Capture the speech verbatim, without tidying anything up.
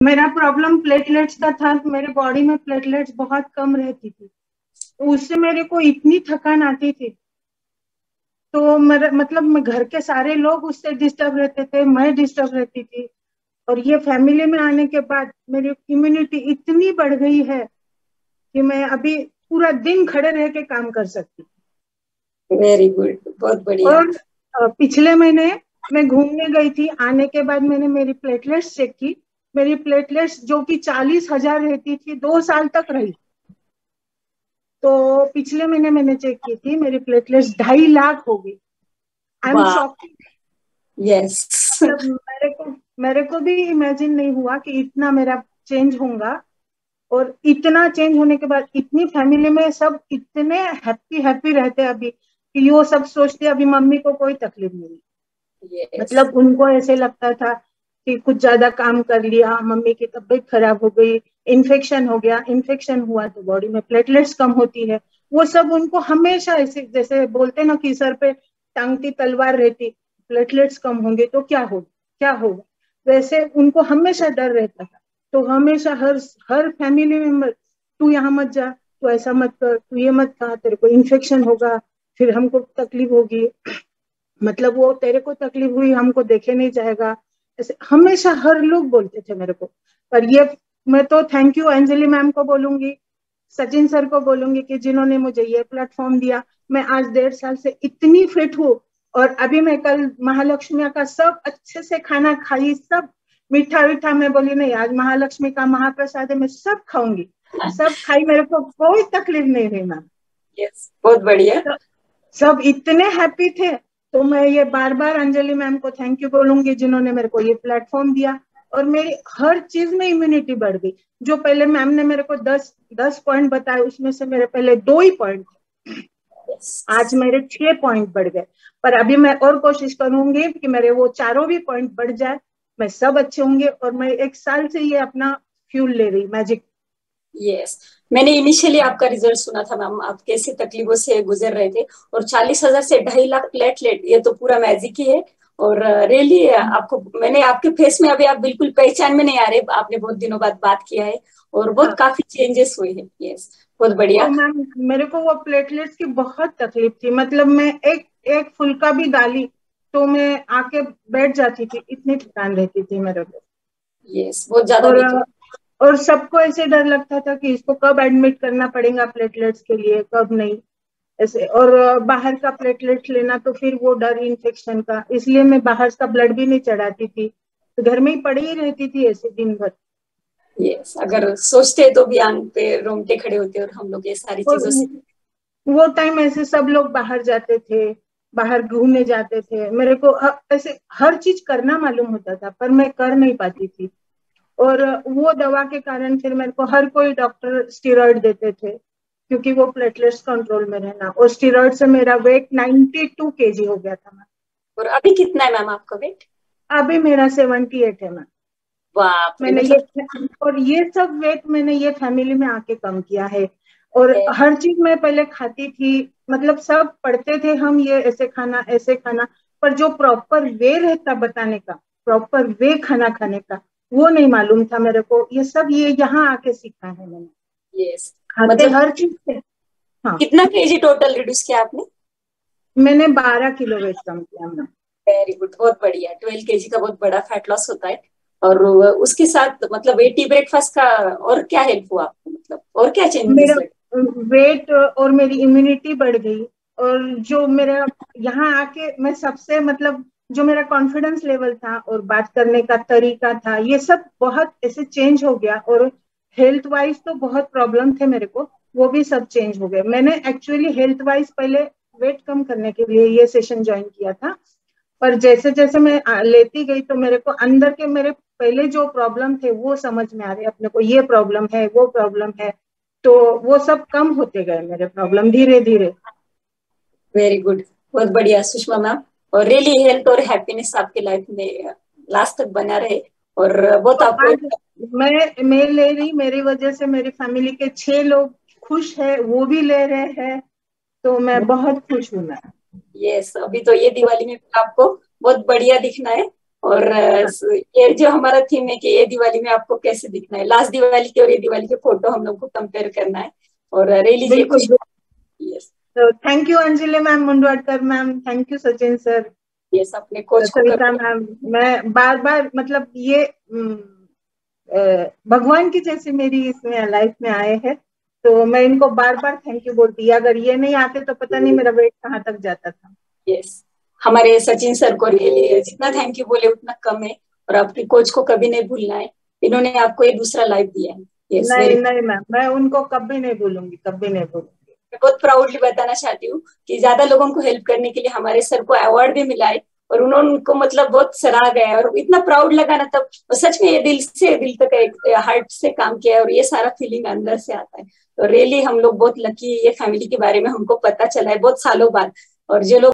मेरा problem platelets का था। मेरे बॉडी में प्लेटलेट्स बहुत कम रहती थी, तो उससे मेरे को इतनी थकान आती थी। तो मेरा मतलब मैं घर के सारे लोग उससे डिस्टर्ब रहते थे, मैं डिस्टर्ब रहती थी। और ये फैमिली में आने के बाद मेरी इम्यूनिटी इतनी बढ़ गई है कि मैं अभी पूरा दिन खड़े रह के काम कर सकती हूँ। वेरी गुड, बहुत बढ़िया। और अ, पिछले महीने मैं घूमने गई थी, आने के बाद मैंने मेरी प्लेटलेट्स चेक की। मेरी प्लेटलेट्स जो कि चालीस हजार रहती थी, दो साल तक रही। तो पिछले महीने मैंने चेक की थी, मेरी प्लेटलेट्स ढाई लाख हो गई। आई एम वाह। शॉक। यस। मतलब मेरे को मेरे को भी इमेजिन नहीं हुआ कि इतना मेरा चेंज होगा। और इतना चेंज होने के बाद इतनी फैमिली में सब इतने हैप्पी हैप्पी रहते हैं अभी, कि वो सब सोचते अभी मम्मी को कोई तकलीफ नहीं। यस। मतलब उनको ऐसे लगता था कि कुछ ज्यादा काम कर लिया, मम्मी की तबीयत खराब हो गई, इन्फेक्शन हो गया। इन्फेक्शन हुआ तो बॉडी में प्लेटलेट्स कम होती है। वो सब उनको हमेशा ऐसे, जैसे बोलते ना कि सर पे टांगती तलवार रहती, प्लेटलेट्स कम होंगे तो क्या हो क्या होगा, वैसे उनको हमेशा डर रहता था। तो हमेशा हर हर फैमिली मेंबर, तू यहाँ मत जा, तू ऐसा मत कर, तू ये मत खा, तेरे को इन्फेक्शन होगा, फिर हमको तकलीफ होगी। मतलब वो तेरे को तकलीफ हुई, हमको देखे नहीं जाएगा, ऐसे हमेशा हर लोग बोलते थे मेरे को। पर ये, मैं तो थैंक यू अंजलि मैम को बोलूंगी, सचिन सर को बोलूंगी कि जिन्होंने मुझे ये प्लेटफॉर्म दिया। मैं आज डेढ़ साल से इतनी फिट हूँ। और अभी मैं कल महालक्ष्मी का सब अच्छे से खाना खाई, सब मीठा मीठा। मैं बोली नहीं, आज महालक्ष्मी का महाप्रसाद है, मैं सब खाऊंगी, सब खाई, मेरे को कोई तकलीफ नहीं रही मैम। यस, बहुत बढ़िया। तो सब इतने हैप्पी थे। तो मैं ये बार बार अंजलि मैम को थैंक यू बोलूंगी, जिन्होंने मेरे को ये प्लेटफॉर्म दिया। और मेरी हर चीज में इम्यूनिटी बढ़ गई। जो पहले मैम ने मेरे को दस दस पॉइंट बताए, उसमें से मेरे पहले दो ही पॉइंट थे, आज यस। मेरे छह पॉइंट बढ़ गए। पर अभी मैं और कोशिश करूंगी कि मेरे वो चारों भी पॉइंट बढ़ जाए, मैं सब अच्छे होंगे। और मैं एक साल से ये अपना फ्यूल ले रही, मैजिक। यस, मैंने इनिशियली आपका रिजल्ट सुना था मैम, आप कैसे तकलीफों से गुजर रहे थे। और चालीस हजार से ढाई लाख प्लेटलेट, ये तो पूरा मैजिक ही है। और रियली आपको, मैंने आपके फेस में, अभी आप बिल्कुल पहचान में नहीं आ रहे, आपने बहुत दिनों बाद बात किया है और बहुत हाँ। काफी चेंजेस हुए हैं। यस, बहुत तो बढ़िया। मैम मेरे को वो प्लेटलेट्स की बहुत तकलीफ थी। मतलब मैं एक एक फुल्का भी डाली तो मैं आके बैठ जाती थी, इतनी थकान रहती थी मेरे को। यस, बहुत ज्यादा और वीक है। और सबको ऐसे डर लगता था कि इसको कब एडमिट करना पड़ेगा प्लेटलेट्स के लिए, कब नहीं, ऐसे। और बाहर का प्लेटलेट्स लेना तो फिर वो डर इन्फेक्शन का, इसलिए मैं बाहर का ब्लड भी नहीं चढ़ाती थी, तो घर में ही पड़ी ही रहती थी ऐसे दिन भर। यस, अगर सोचते तो भी आंग पे रोंगटे खड़े होते, और हम लोग ये सारी और चीजों से। वो टाइम ऐसे सब लोग बाहर जाते थे, बाहर घूमने जाते थे, मेरे को अ- ऐसे हर चीज करना मालूम होता था, पर मैं कर नहीं पाती थी। और वो दवा के कारण फिर मेरे को हर कोई डॉक्टर स्टीरॉइड देते थे, क्योंकि वो प्लेटलेट्स कंट्रोल में रहना। और स्टीरॉइड से मेरा वेट नाइन्टी टू केजी हो गया था। और अभी कितना है मैम आपका वेट? अभी मेरा सेवेंटी एट है मैम। बाप रे, मैंने ये, मतलब। और ये सब वेट मैंने ये फैमिली में आके कम किया है। और हर चीज मैं पहले खाती थी, मतलब सब पढ़ते थे हम, ये ऐसे खाना ऐसे खाना, पर जो प्रॉपर वे रहता बताने का, प्रॉपर वे खाना खाने का, वो नहीं मालूम था मेरे को। ये सब ये यहाँ आके सीखा है मैंने, यस, खाते मतलब हर चीज से। हाँ। कितना केजी टोटल रिड्यूस किया आपने? मैंने बारह किलो वेट कम किया मैम। वेरी गुड, बहुत बढ़िया। ट्वेल्व केजी का बहुत बड़ा फैट लॉस होता है। और उसके साथ मतलब एटी ब्रेकफास्ट का और क्या हेल्प हुआ आपको, मतलब और क्या चेंजेस मेरा लगे? वेट और मेरी इम्यूनिटी बढ़ गई। और जो मेरा यहाँ आके मैं सबसे, मतलब जो मेरा कॉन्फिडेंस लेवल था और बात करने का तरीका था, ये सब बहुत ऐसे चेंज हो गया। और हेल्थ वाइज तो बहुत प्रॉब्लम थे मेरे को, वो भी सब चेंज हो गए। मैंने एक्चुअली हेल्थ वाइज पहले वेट कम करने के लिए ये सेशन ज्वाइन किया था। पर जैसे जैसे मैं आ- लेती गई तो मेरे को अंदर के मेरे पहले जो प्रॉब्लम थे वो समझ में आ रहे, अपने को ये प्रॉब्लम है, वो प्रॉब्लम है। तो वो सब कम होते गए मेरे प्रॉब्लम, धीरे धीरे। वेरी गुड, बहुत बढ़िया सुषमा मैम। और रियली हेल्थ और हैप्पीनेस आपके लाइफ में लास्ट तक बना रहे। और बहुत और आपको। आज मैं मैं ले रही, मेरी वजह से मेरी फैमिली के छह लोग खुश है, वो भी ले रहे हैं। तो मैं बहुत खुश हूँ मैं। यस, अभी तो ये दिवाली में आपको बहुत बढ़िया दिखना है। और ये जो हमारा थीम है कि ये दिवाली में आपको कैसे दिखना है, लास्ट दिवाली के और ये दिवाली के फोटो हम लोग को कंपेयर करना है और रियली ये खुश। यस, तो thank you Anjali ma'am, Mundwadkar ma'am, thank you Sachin sir, yes अपने कोच को सविता मैम। मैं बार बार मतलब ये भगवान की जैसे मेरी इसमें लाइफ में आए हैं, तो मैं इनको बार बार थैंक यू बोलती है। अगर ये नहीं आते तो पता नहीं मेरा वेट कहाँ तक जाता था। यस, हमारे सचिन सर को रियली जितना थैंक यू बोले उतना कम है, और आपके कोच को कभी नहीं भूलना है, इन्होंने आपको ये दूसरा लाइफ दिया है। yes, नहीं नहीं मैम, मैं उनको कभी नहीं भूलूंगी, कभी नहीं भूलूंगी। मैं बहुत प्राउडली बताना चाहती हूँ कि ज्यादा लोगों को हेल्प करने के लिए हमारे सर को अवार्ड भी मिला है, और उन्होंने उनको मतलब बहुत सराहा गया है, और इतना प्राउड लगा ना तब, सच में ये दिल से दिल तक एक हार्ट से काम किया है, और ये सारा फीलिंग अंदर से आता है। तो रियली हम लोग बहुत लकी, ये फैमिली के बारे में हमको पता चला है बहुत सालों बाद। और जो लोग